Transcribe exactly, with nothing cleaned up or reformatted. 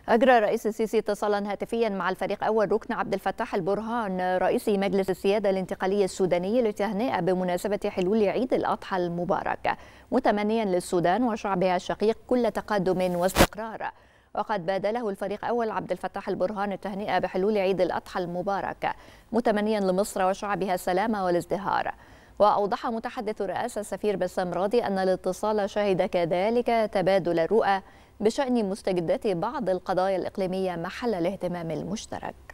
أجرى الرئيس السيسي اتصالا هاتفيا مع الفريق أول ركن عبد الفتاح البرهان رئيس مجلس السيادة الانتقالي السوداني للتهنئة بمناسبة حلول عيد الأضحى المبارك، متمنيا للسودان وشعبها الشقيق كل تقدم واستقرار. وقد بادله الفريق أول عبد الفتاح البرهان التهنئة بحلول عيد الأضحى المبارك، متمنيا لمصر وشعبها السلام والازدهار. وأوضح متحدث الرئاسة السفير بسام راضي أن الاتصال شهد كذلك تبادل الرؤى بشأن مستجدات بعض القضايا الإقليمية محل الاهتمام المشترك.